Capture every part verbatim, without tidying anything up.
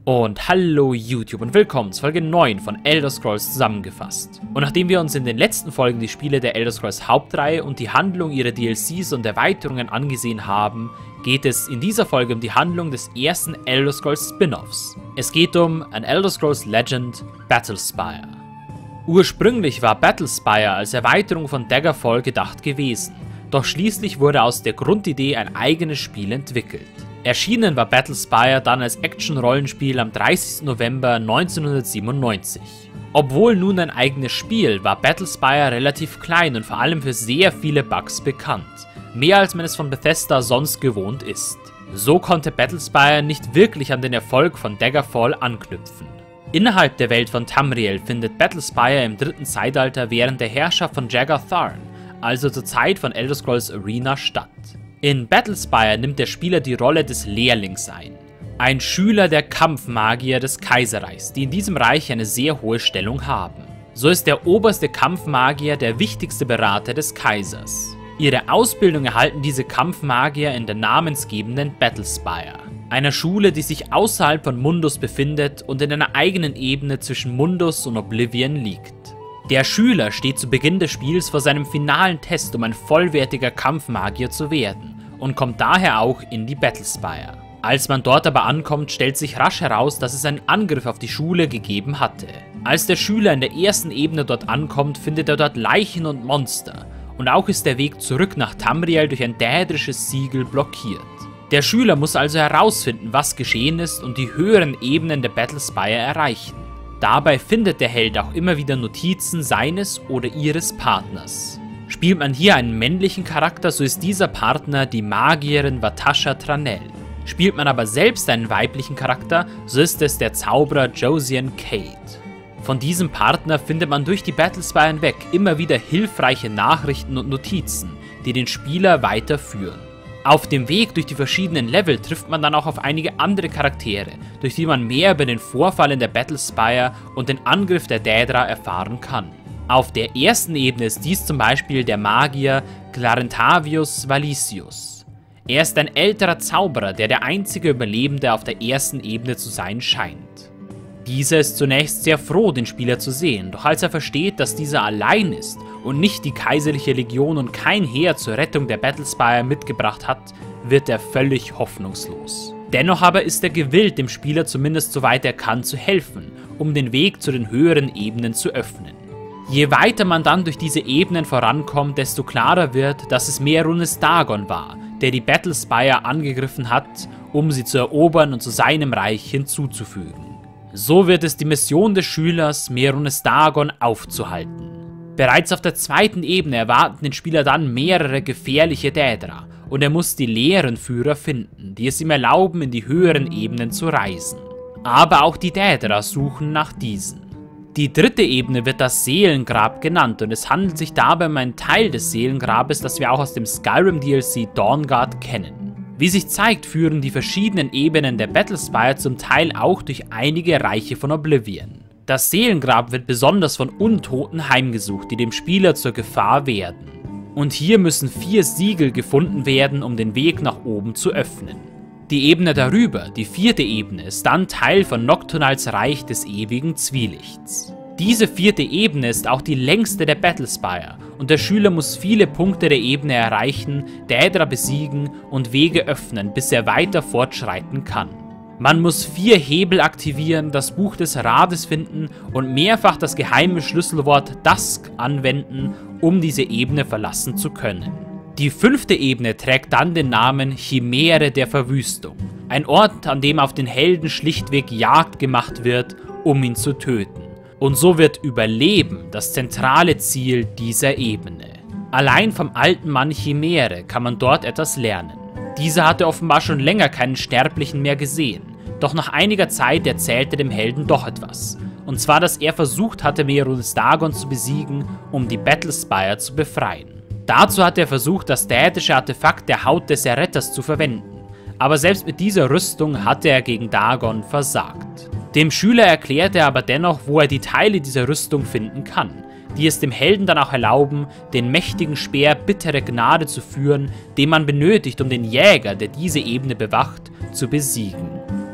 Und hallo YouTube und willkommen zu Folge neun von Elder Scrolls zusammengefasst. Und nachdem wir uns in den letzten Folgen die Spiele der Elder Scrolls Hauptreihe und die Handlung ihrer D L Cs und Erweiterungen angesehen haben, geht es in dieser Folge um die Handlung des ersten Elder Scrolls Spin-Offs. Es geht um An Elder Scrolls Legend Battlespire. Ursprünglich war Battlespire als Erweiterung von Daggerfall gedacht gewesen, doch schließlich wurde aus der Grundidee ein eigenes Spiel entwickelt. Erschienen war Battlespire dann als Action-Rollenspiel am dreißigsten November neunzehnhundertsiebenundneunzig. Obwohl nun ein eigenes Spiel, war Battlespire relativ klein und vor allem für sehr viele Bugs bekannt. Mehr als man es von Bethesda sonst gewohnt ist. So konnte Battlespire nicht wirklich an den Erfolg von Daggerfall anknüpfen. Innerhalb der Welt von Tamriel findet Battlespire im dritten Zeitalter während der Herrschaft von Jagar Tharn, also zur Zeit von Elder Scrolls Arena, statt. In Battlespire nimmt der Spieler die Rolle des Lehrlings ein. Ein Schüler der Kampfmagier des Kaiserreichs, die in diesem Reich eine sehr hohe Stellung haben. So ist der oberste Kampfmagier der wichtigste Berater des Kaisers. Ihre Ausbildung erhalten diese Kampfmagier in der namensgebenden Battlespire, einer Schule, die sich außerhalb von Mundus befindet und in einer eigenen Ebene zwischen Mundus und Oblivion liegt. Der Schüler steht zu Beginn des Spiels vor seinem finalen Test, um ein vollwertiger Kampfmagier zu werden und kommt daher auch in die Battlespire. Als man dort aber ankommt, stellt sich rasch heraus, dass es einen Angriff auf die Schule gegeben hatte. Als der Schüler in der ersten Ebene dort ankommt, findet er dort Leichen und Monster und auch ist der Weg zurück nach Tamriel durch ein däedrisches Siegel blockiert. Der Schüler muss also herausfinden, was geschehen ist und die höheren Ebenen der Battlespire erreichen. Dabei findet der Held auch immer wieder Notizen seines oder ihres Partners. Spielt man hier einen männlichen Charakter, so ist dieser Partner die Magierin Vatasha Tranel. Spielt man aber selbst einen weiblichen Charakter, so ist es der Zauberer Josian Cade. Von diesem Partner findet man durch die Battlespire hinweg immer wieder hilfreiche Nachrichten und Notizen, die den Spieler weiterführen. Auf dem Weg durch die verschiedenen Level trifft man dann auch auf einige andere Charaktere, durch die man mehr über den Vorfall in der Battlespire und den Angriff der Daedra erfahren kann. Auf der ersten Ebene ist dies zum Beispiel der Magier Clarentavius Valisius. Er ist ein älterer Zauberer, der der einzige Überlebende auf der ersten Ebene zu sein scheint. Dieser ist zunächst sehr froh, den Spieler zu sehen, doch als er versteht, dass dieser allein ist und nicht die kaiserliche Legion und kein Heer zur Rettung der Battlespire mitgebracht hat, wird er völlig hoffnungslos. Dennoch aber ist er gewillt, dem Spieler zumindest soweit er kann zu helfen, um den Weg zu den höheren Ebenen zu öffnen. Je weiter man dann durch diese Ebenen vorankommt, desto klarer wird, dass es Mehrunes Dagon war, der die Battlespire angegriffen hat, um sie zu erobern und zu seinem Reich hinzuzufügen. So wird es die Mission des Schülers, Mehrunes Dagon aufzuhalten. Bereits auf der zweiten Ebene erwarten den Spieler dann mehrere gefährliche Daedra und er muss die Lehrenführer finden, die es ihm erlauben, in die höheren Ebenen zu reisen. Aber auch die Daedra suchen nach diesen. Die dritte Ebene wird das Seelengrab genannt und es handelt sich dabei um einen Teil des Seelengrabes, das wir auch aus dem Skyrim D L C Dawnguard kennen. Wie sich zeigt, führen die verschiedenen Ebenen der Battlespire zum Teil auch durch einige Reiche von Oblivion. Das Seelengrab wird besonders von Untoten heimgesucht, die dem Spieler zur Gefahr werden. Und hier müssen vier Siegel gefunden werden, um den Weg nach oben zu öffnen. Die Ebene darüber, die vierte Ebene, ist dann Teil von Nocturnals Reich des ewigen Zwielichts. Diese vierte Ebene ist auch die längste der Battlespire und der Schüler muss viele Punkte der Ebene erreichen, Daedra besiegen und Wege öffnen, bis er weiter fortschreiten kann. Man muss vier Hebel aktivieren, das Buch des Rades finden und mehrfach das geheime Schlüsselwort Dusk anwenden, um diese Ebene verlassen zu können. Die fünfte Ebene trägt dann den Namen Chimäre der Verwüstung, ein Ort, an dem auf den Helden schlichtweg Jagd gemacht wird, um ihn zu töten. Und so wird Überleben das zentrale Ziel dieser Ebene. Allein vom alten Mann Chimäre kann man dort etwas lernen. Dieser hatte offenbar schon länger keinen Sterblichen mehr gesehen, doch nach einiger Zeit erzählte dem Helden doch etwas. Und zwar, dass er versucht hatte, Mehrunes Dagon zu besiegen, um die Battlespire zu befreien. Dazu hat er versucht, das daedrische Artefakt der Haut des Erretters zu verwenden. Aber selbst mit dieser Rüstung hatte er gegen Dagon versagt. Dem Schüler erklärt er aber dennoch, wo er die Teile dieser Rüstung finden kann, die es dem Helden dann auch erlauben, den mächtigen Speer Bittere Gnade zu führen, den man benötigt, um den Jäger, der diese Ebene bewacht, zu besiegen.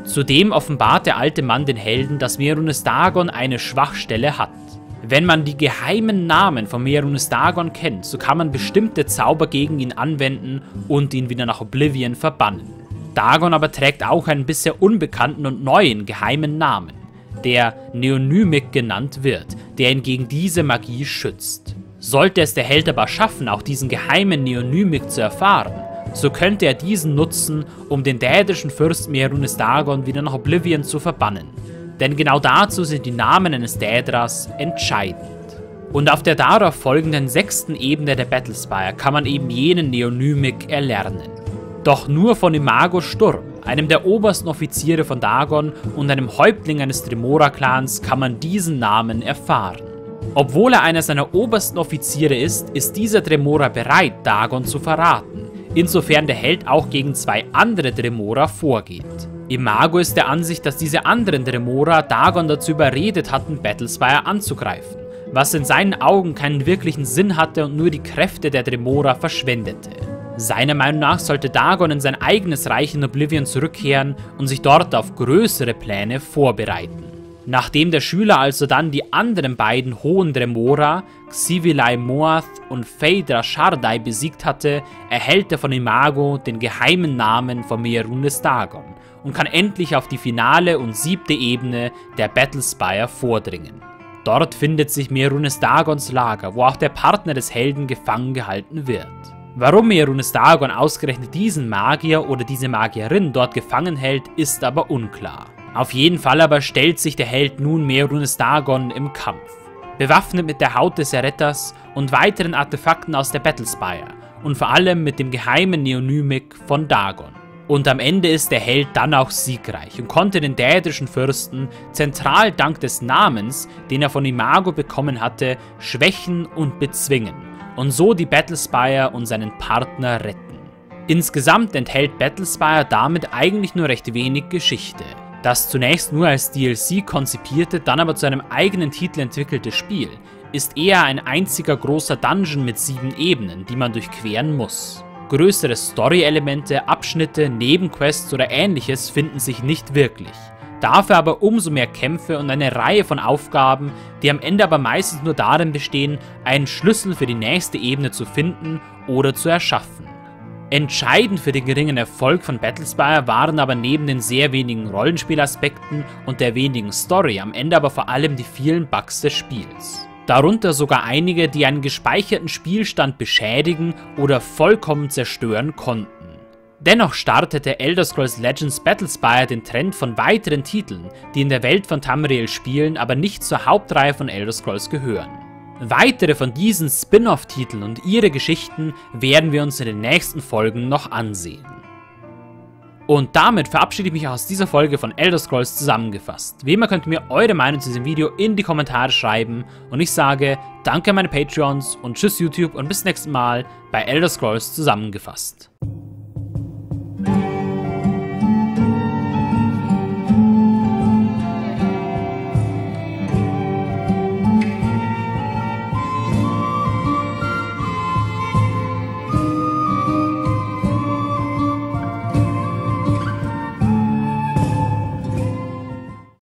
Zudem offenbart der alte Mann den Helden, dass Mehrunes Dagon eine Schwachstelle hat. Wenn man die geheimen Namen von Mehrunes Dagon kennt, so kann man bestimmte Zauber gegen ihn anwenden und ihn wieder nach Oblivion verbannen. Dagon aber trägt auch einen bisher unbekannten und neuen geheimen Namen, der Neonymic genannt wird, der ihn gegen diese Magie schützt. Sollte es der Held aber schaffen, auch diesen geheimen Neonymic zu erfahren, so könnte er diesen nutzen, um den dädrischen Fürsten Mehrunes Dagon wieder nach Oblivion zu verbannen. Denn genau dazu sind die Namen eines Daedras entscheidend. Und auf der darauf folgenden sechsten Ebene der Battlespire kann man eben jenen Neonymic erlernen. Doch nur von Imago Sturm, einem der obersten Offiziere von Dagon und einem Häuptling eines Dremora-Clans, kann man diesen Namen erfahren. Obwohl er einer seiner obersten Offiziere ist, ist dieser Dremora bereit, Dagon zu verraten, insofern der Held auch gegen zwei andere Dremora vorgeht. Imago ist der Ansicht, dass diese anderen Dremora Dagon dazu überredet hatten, Battlespire anzugreifen, was in seinen Augen keinen wirklichen Sinn hatte und nur die Kräfte der Dremora verschwendete. Seiner Meinung nach sollte Dagon in sein eigenes Reich in Oblivion zurückkehren und sich dort auf größere Pläne vorbereiten. Nachdem der Schüler also dann die anderen beiden hohen Dremora, Xivilai Moath und Phaedra Shardai besiegt hatte, erhält er von Imago den geheimen Namen von Mehrunes Dagon und kann endlich auf die finale und siebte Ebene der Battlespire vordringen. Dort findet sich Mehrunes Dagons Lager, wo auch der Partner des Helden gefangen gehalten wird. Warum Mehrunes Dagon ausgerechnet diesen Magier oder diese Magierin dort gefangen hält, ist aber unklar. Auf jeden Fall aber stellt sich der Held nun Mehrunes Dagon im Kampf. Bewaffnet mit der Haut des Erretters und weiteren Artefakten aus der Battlespire und vor allem mit dem geheimen Neonymic von Dagon. Und am Ende ist der Held dann auch siegreich und konnte den dädrischen Fürsten, zentral dank des Namens, den er von Imago bekommen hatte, schwächen und bezwingen und so die Battlespire und seinen Partner retten. Insgesamt enthält Battlespire damit eigentlich nur recht wenig Geschichte. Das zunächst nur als D L C konzipierte, dann aber zu einem eigenen Titel entwickelte Spiel ist eher ein einziger großer Dungeon mit sieben Ebenen, die man durchqueren muss. Größere Story-Elemente, Abschnitte, Nebenquests oder ähnliches finden sich nicht wirklich. Dafür aber umso mehr Kämpfe und eine Reihe von Aufgaben, die am Ende aber meistens nur darin bestehen, einen Schlüssel für die nächste Ebene zu finden oder zu erschaffen. Entscheidend für den geringen Erfolg von Battlespire waren aber neben den sehr wenigen Rollenspielaspekten und der wenigen Story am Ende aber vor allem die vielen Bugs des Spiels. Darunter sogar einige, die einen gespeicherten Spielstand beschädigen oder vollkommen zerstören konnten. Dennoch startete Elder Scrolls Legends Battlespire den Trend von weiteren Titeln, die in der Welt von Tamriel spielen, aber nicht zur Hauptreihe von Elder Scrolls gehören. Weitere von diesen Spin-off-Titeln und ihre Geschichten werden wir uns in den nächsten Folgen noch ansehen. Und damit verabschiede ich mich auch aus dieser Folge von Elder Scrolls zusammengefasst. Wie immer könnt ihr mir eure Meinung zu diesem Video in die Kommentare schreiben und ich sage danke an meine Patreons und tschüss YouTube und bis nächstes Mal bei Elder Scrolls zusammengefasst.